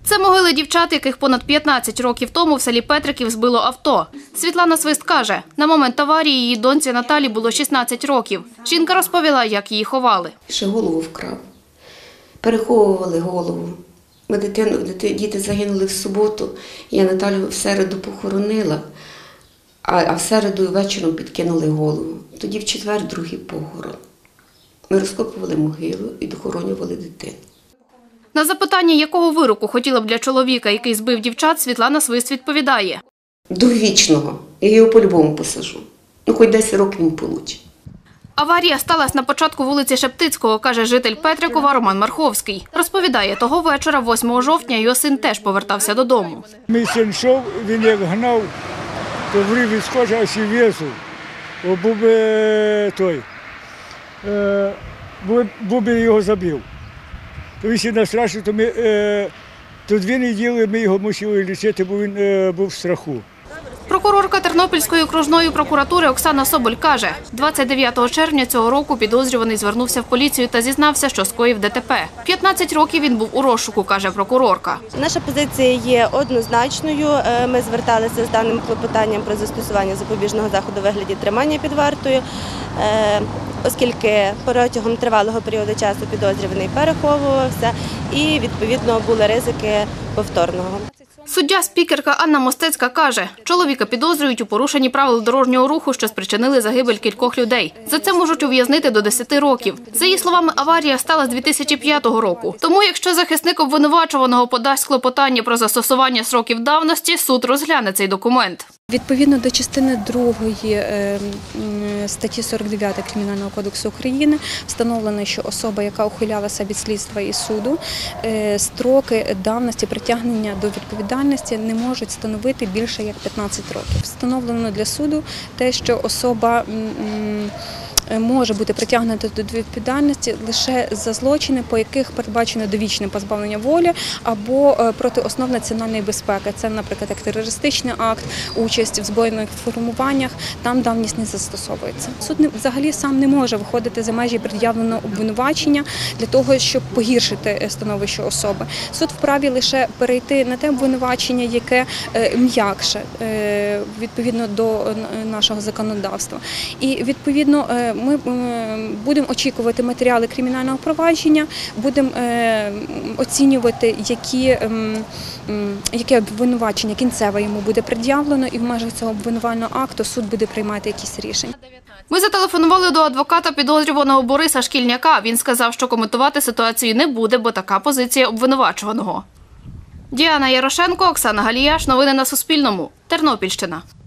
Це могили дівчат, яких понад 15 років тому в селі Петриків збило авто. Світлана Свист каже, на момент аварії її доньці Наталі було 16 років. Жінка розповіла, як її ховали. Ще голову вкрав. Переховували голову. Діти загинули в суботу, я Наталю в середу похоронила, а в середу вечором підкинули голову. Тоді в четвер другий похорон. Ми розкопували могилу і дохоронювали дитину. На запитання, якого вироку хотіла б для чоловіка, який збив дівчат, Світлана Свист відповідає. Довічного. Я його по-любому посажу. Хоч 10 років він получить. Аварія сталася на початку вулиці Шептицького, каже житель Петрикова Роман Марховський. Розповідає, того вечора, 8 жовтня, його син теж повертався додому. Мій син йшов, він як гнав, то врив від скотча, аж і в'їзду. Був би його забив. То він сильно страшно, то 2 неділі ми його мусили лічити, бо він був в страху. Прокурорка Тернопільської окружної прокуратури Оксана Соболь каже, 29 червня цього року підозрюваний звернувся в поліцію та зізнався, що скоїв ДТП. 15 років він був у розшуку, каже прокурорка. Наша позиція є однозначною. Ми зверталися з даним клопотанням про застосування запобіжного заходу у вигляді тримання під вартою, оскільки протягом тривалого періоду часу підозрюваний переховувався і, відповідно, були ризики повторного. Суддя-спікерка Анна Мостецька каже, чоловіка підозрюють у порушенні правил дорожнього руху, що спричинили загибель кількох людей. За це можуть ув'язнити до 10 років. За її словами, аварія стала з 2005 року. Тому, якщо захисник обвинувачуваного подасть клопотання про застосування сроків давності, суд розгляне цей документ. Відповідно до частини 2 статті 49 Кримінального кодексу України встановлено, що особа, яка ухилялася від слідства і суду, строки давності притягнення до відповідальності не можуть становити більше як 15 років. Встановлено для суду те, що особа може бути притягнута до відповідальності лише за злочини, по яких передбачено довічне позбавлення волі або проти основ національної безпеки. Це, наприклад, як терористичний акт, участь в збройних формуваннях, там давність не застосовується. Суд взагалі сам не може виходити за межі пред'явленого обвинувачення для того, щоб погіршити становище особи. Суд вправі лише перейти на те обвинувачення, яке м'якше, відповідно до нашого законодавства. І, відповідно, ми будемо очікувати матеріали кримінального провадження, будемо оцінювати, яке обвинувачення кінцеве йому буде пред'явлено, і в межах цього обвинувального акту суд буде приймати якісь рішення. Ми зателефонували до адвоката підозрюваного Бориса Шкільняка. Він сказав, що коментувати ситуацію не буде, бо така позиція обвинувачуваного. Діана Ярошенко, Оксана Галіяш. Новини на Суспільному. Тернопільщина.